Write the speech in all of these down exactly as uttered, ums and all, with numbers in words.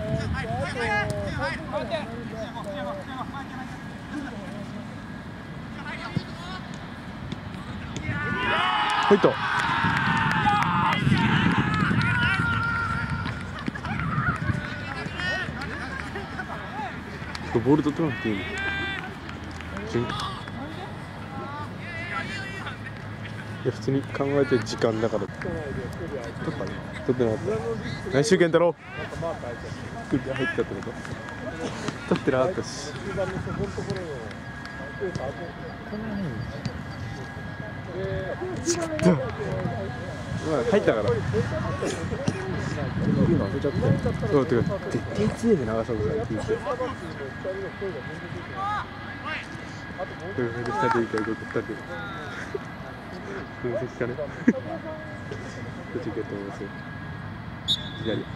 ポイント。ボールと取らなくていいの。いや普通に考えて時間だから。取ったね。取ってなかった。来週健太郎。入ったってこと。取ってなかったし。ちょっと。入ったから。言うの忘れちゃった。そうてか絶対つえで流そうとさ聞いて。うん、ふたりでいいから動くふたりで。分析かね。こっち行けと思いますよ。左、左。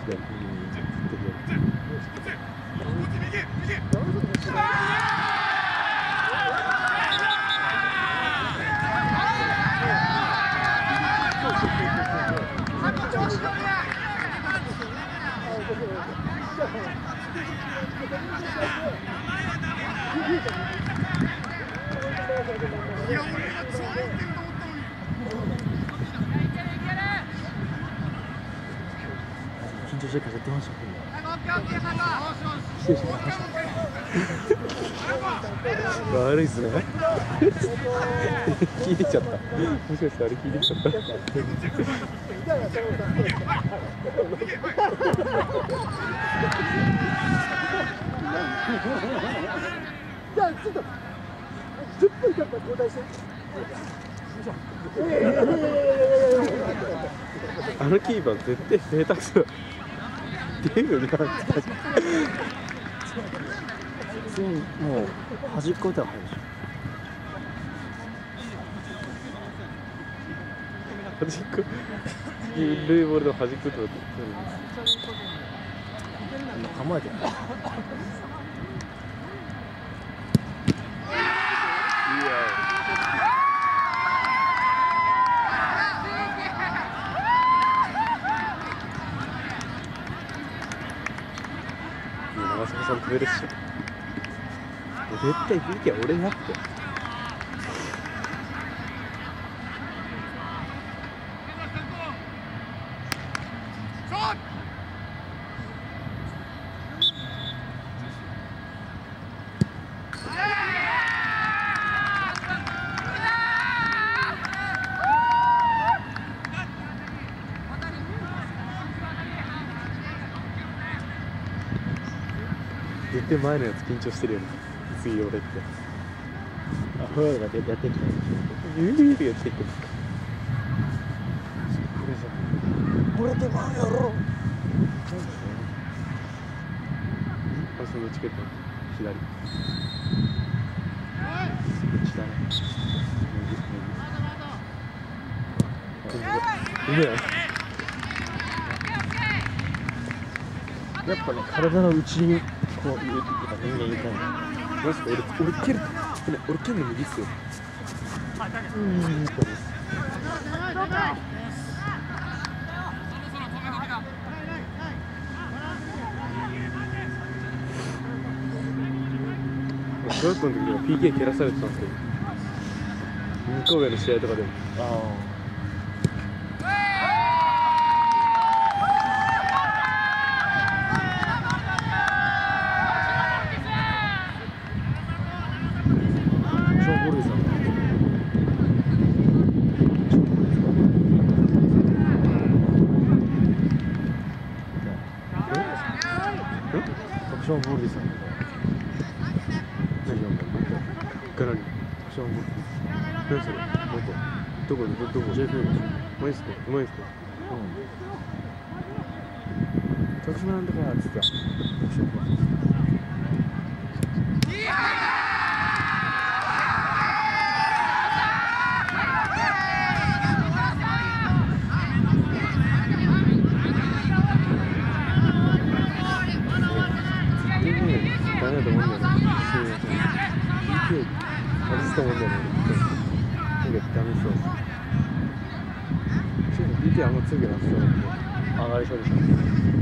緊張してからやってましたね。失礼しました。悪いっすね。聞いてきちゃった。もしかしてあれ聞いてきちゃった。じゃあちょっとじゅっぷん経ったら交代して。あのキーパー絶対下手くそ。っていうよりは普通にもう端っこ打ったら入るでしょ。端っこ緩いボールで端っこ打ったら構えてる。長嶋さん止めるっしょ。絶対 ピーケー 俺やって。絶対前のやつ緊張してるよね。次俺って。あ、ほらやってやってきた。ゆうゆうってやってきた。俺でもやろう。あ、そのチケット左。下ね。右。右。やっぱね、体の内にこう入れていけば人間いたいな。マジで俺、俺蹴る。俺蹴るの右っすよ。うん、そうです。小学校の時は ピーケー 蹴らされてたんですけど、神戸の試合とかでも。ああ。ショーン・ボールディさん。何読んだの？ガラリ。ショーン・ボールディ。何それ？どこ？どこ？どこ？ジェイエフエル。うまいっすか？うまいっすか？うん。徳島なんだからっつった。ダメだと思うんだよね。外すと思うんだよね。なんかダメそう。ピーケー あんま強くなさそうなんで上がりそうでしょ。